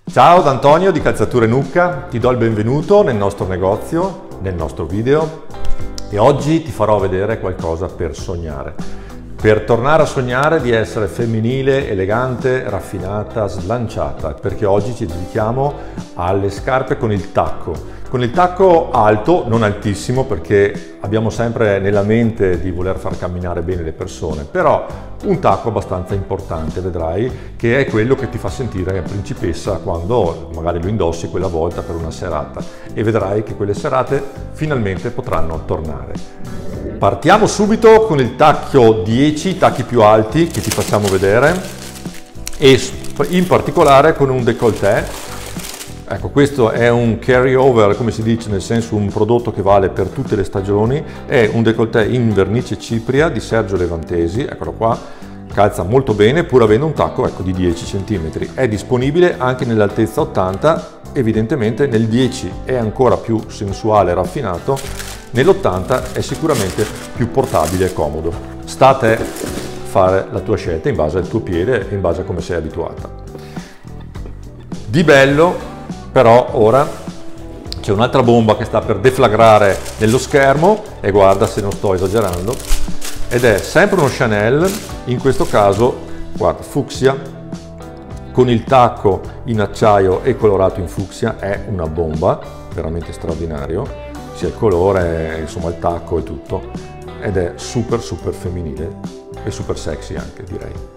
Ciao da Antonio di Calzature Nucca, ti do il benvenuto nel nostro negozio, nel nostro video, e oggi ti farò vedere qualcosa per sognare. Per tornare a sognare di essere femminile, elegante, raffinata, slanciata, perché oggi ci dedichiamo alle scarpe con il tacco. Con il tacco alto, non altissimo, perché abbiamo sempre nella mente di voler far camminare bene le persone, però un tacco abbastanza importante, vedrai, che è quello che ti fa sentire principessa quando magari lo indossi quella volta per una serata, e vedrai che quelle serate finalmente potranno tornare. Partiamo subito con il tacco 10, i tacchi più alti che ti facciamo vedere, e in particolare con un décolleté. Ecco, questo è un carry over, come si dice, nel senso un prodotto che vale per tutte le stagioni. È un décolleté in vernice cipria di Sergio Levantesi, eccolo qua, calza molto bene pur avendo un tacco, ecco, di 10 cm. È disponibile anche nell'altezza 80, evidentemente nel 10 è ancora più sensuale e raffinato, nell'80 è sicuramente più portabile e comodo. Sta a te fare la tua scelta in base al tuo piede e in base a come sei abituata. Di bello però ora c'è un'altra bomba che sta per deflagrare nello schermo, e guarda se non sto esagerando, ed è sempre uno Chanel, in questo caso guarda, fucsia, con il tacco in acciaio e colorato in fucsia. È una bomba, veramente straordinario, sia il colore, insomma il tacco e tutto, ed è super femminile e super sexy anche, direi.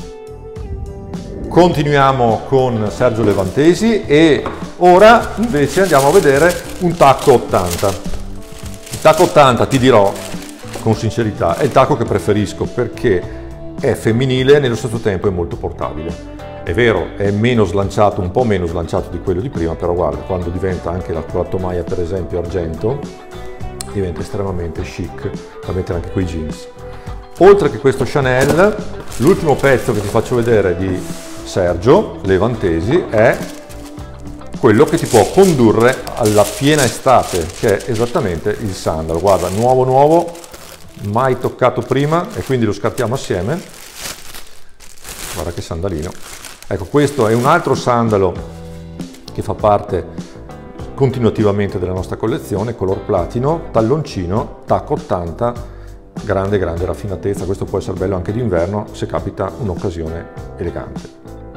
Continuiamo con Sergio Levantesi e ora invece andiamo a vedere un tacco 80. Il tacco 80, ti dirò con sincerità, è il tacco che preferisco perché è femminile e nello stesso tempo è molto portabile. È vero, è meno slanciato, un po' meno slanciato di quello di prima, però guarda, quando diventa anche con la tomaia per esempio argento, diventa estremamente chic da mettere anche coi jeans. Oltre che questo Chanel, l'ultimo pezzo che ti faccio vedere di Sergio Levantesi è quello che ti può condurre alla piena estate, che è esattamente il sandalo. Guarda, nuovo, mai toccato prima, e quindi lo scartiamo assieme. Guarda che sandalino. Ecco, questo è un altro sandalo che fa parte continuativamente della nostra collezione, color platino, talloncino, tacco 80, grande raffinatezza. Questo può essere bello anche d'inverno se capita un'occasione elegante.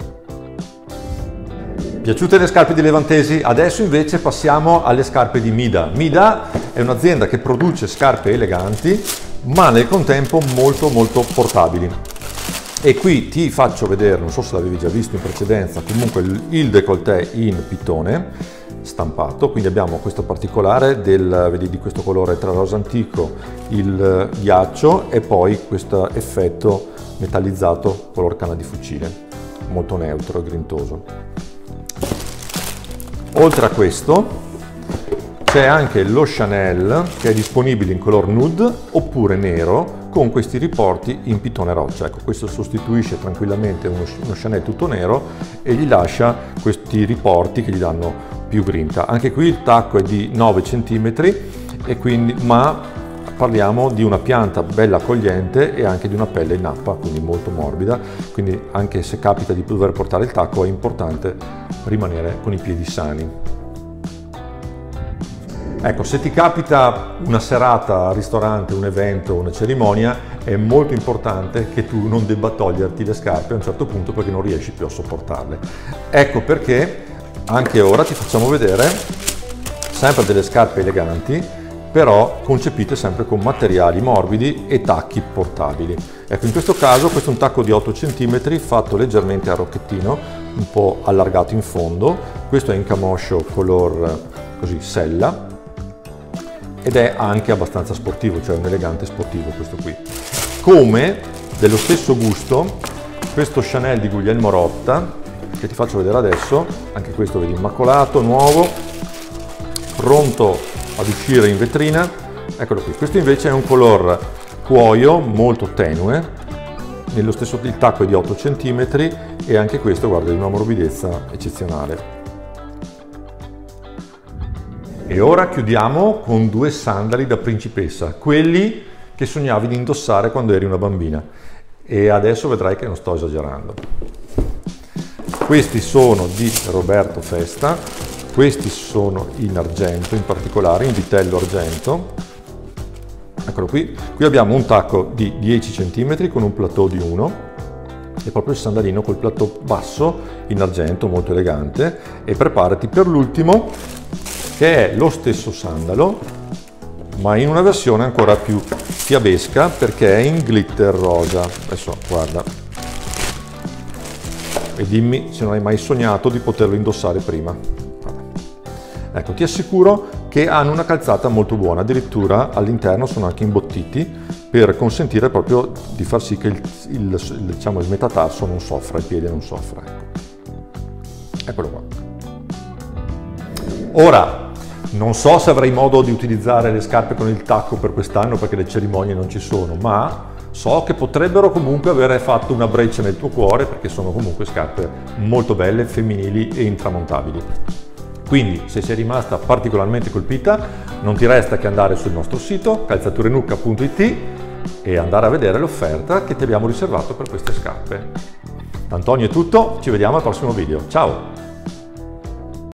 Piaciute le scarpe di Levantesi? Adesso invece passiamo alle scarpe di Mida. Mida è un'azienda che produce scarpe eleganti ma nel contempo molto portabili, e qui ti faccio vedere, non so se l'avevi già visto in precedenza, comunque il décolleté in pitone stampato. Quindi abbiamo questo particolare vedi, di questo colore tra rosa antico, il ghiaccio, e poi questo effetto metallizzato color canna di fucile, molto neutro e grintoso. Oltre a questo c'è anche lo Chanel, che è disponibile in color nude oppure nero, con questi riporti in pitone roccia. Ecco, questo sostituisce tranquillamente uno Chanel tutto nero e gli lascia questi riporti che gli danno più grinta. Anche qui il tacco è di 9 cm, e quindi, ma parliamo di una pianta bella accogliente e anche di una pelle in nappa, quindi molto morbida, quindi anche se capita di dover portare il tacco è importante rimanere con i piedi sani. Ecco, se ti capita una serata al ristorante, un evento, una cerimonia, è molto importante che tu non debba toglierti le scarpe a un certo punto perché non riesci più a sopportarle. Ecco perché anche ora ti facciamo vedere sempre delle scarpe eleganti, però concepite sempre con materiali morbidi e tacchi portabili. Ecco, in questo caso questo è un tacco di 8 cm fatto leggermente a rocchettino, un po' allargato in fondo. Questo è in camoscio color così sella, ed è anche abbastanza sportivo, cioè un elegante sportivo questo qui. Come dello stesso gusto questo Chanel di Guglielmo Rotta, che ti faccio vedere adesso, anche questo vedi immacolato, nuovo, pronto ad uscire in vetrina. Eccolo qui, questo invece è un color cuoio molto tenue, nello stesso, il tacco è di 8 cm e anche questo, guarda, di una morbidezza eccezionale. E ora chiudiamo con due sandali da principessa, quelli che sognavi di indossare quando eri una bambina, e adesso vedrai che non sto esagerando. Questi sono di Roberto Festa, questi sono in argento, in particolare in vitello argento. Eccolo qui. Qui abbiamo un tacco di 10 cm con un plateau di 1 e proprio il sandalino col plateau basso in argento, molto elegante. E preparati per l'ultimo, che è lo stesso sandalo, ma in una versione ancora più fiabesca perché è in glitter rosa. Adesso guarda e dimmi se non hai mai sognato di poterlo indossare prima. Ecco, ti assicuro che hanno una calzata molto buona, addirittura all'interno sono anche imbottiti per consentire proprio di far sì che diciamo, il metatarso non soffra, il piede non soffra. Ecco. Eccolo qua. Ora, non so se avrai modo di utilizzare le scarpe con il tacco per quest'anno perché le cerimonie non ci sono, ma so che potrebbero comunque avere fatto una breccia nel tuo cuore perché sono comunque scarpe molto belle, femminili e intramontabili. Quindi, se sei rimasta particolarmente colpita, non ti resta che andare sul nostro sito calzaturenucca.it e andare a vedere l'offerta che ti abbiamo riservato per queste scarpe. Da Antonio è tutto, ci vediamo al prossimo video. Ciao!